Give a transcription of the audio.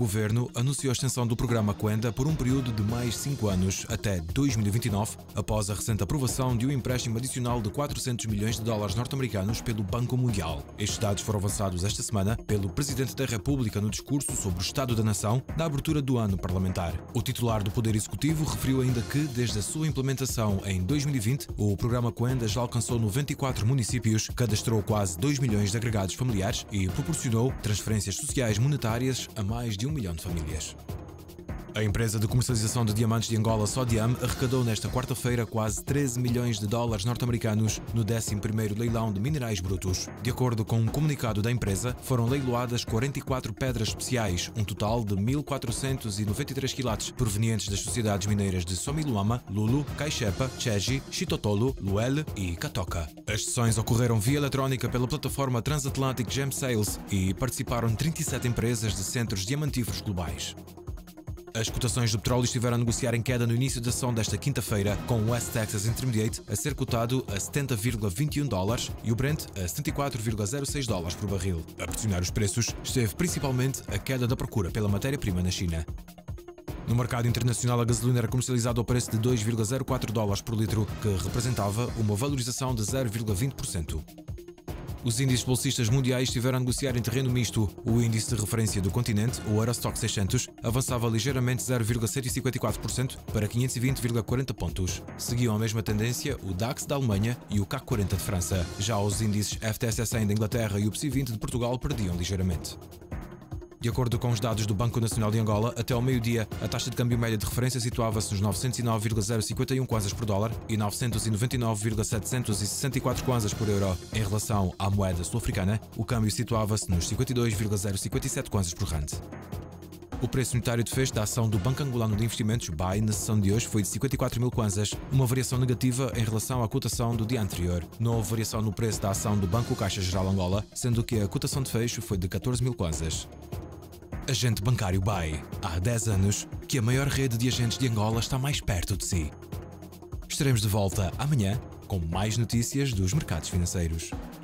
governo anunciou a extensão do programa Cuenda por um período de mais 5 anos, até 2029, após a recente aprovação de um empréstimo adicional de 400 milhões de dólares norte-americanos pelo Banco Mundial. Estes dados foram avançados esta semana pelo Presidente da República no discurso sobre o Estado da Nação na abertura do ano parlamentar. O titular do Poder Executivo referiu ainda que, desde a sua implementação em 2020, o programa Cuenda já alcançou 94 municípios, cadastrou quase 2 milhões de agregados familiares e proporcionou transferências sociais monetárias a mais de 1 milhão de famílias. A empresa de comercialização de diamantes de Angola, Sodiam, arrecadou nesta quarta-feira quase 13 milhões de dólares norte-americanos no 11º leilão de minerais brutos. De acordo com um comunicado da empresa, foram leiloadas 44 pedras especiais, um total de 1.493 quilates, provenientes das sociedades mineiras de Somiluama, Lulu, Caixepa, Cheji, Chitotolo, Luele e Katoka. As sessões ocorreram via eletrónica pela plataforma Transatlantic Gem Sales e participaram 37 empresas de centros diamantíferos globais. As cotações do petróleo estiveram a negociar em queda no início da sessão desta quinta-feira, com o West Texas Intermediate a ser cotado a 70,21 dólares e o Brent a 74,06 dólares por barril. A pressionar os preços esteve principalmente a queda da procura pela matéria-prima na China. No mercado internacional, a gasolina era comercializada ao preço de 2,04 dólares por litro, que representava uma valorização de 0,20%. Os índices bolsistas mundiais estiveram a negociar em terreno misto. O índice de referência do continente, o Eurostoxx 600, avançava ligeiramente 0,154% para 520,40 pontos. Seguiam a mesma tendência o DAX da Alemanha e o CAC 40 de França. Já os índices FTSE 100 da Inglaterra e o PSI 20 de Portugal perdiam ligeiramente. De acordo com os dados do Banco Nacional de Angola, até ao meio-dia, a taxa de câmbio média de referência situava-se nos 909,051 kwanzas por dólar e 999,764 kwanzas por euro. Em relação à moeda sul-africana, o câmbio situava-se nos 52,057 kwanzas por rand. O preço unitário de fecho da ação do Banco Angolano de Investimentos, BAI, na sessão de hoje foi de 54 mil kwanzas, uma variação negativa em relação à cotação do dia anterior. Não houve variação no preço da ação do Banco Caixa Geral Angola, sendo que a cotação de fecho foi de 14 mil kwanzas. Agente bancário BAI. Há 10 anos que a maior rede de agentes de Angola está mais perto de si. Estaremos de volta amanhã com mais notícias dos mercados financeiros.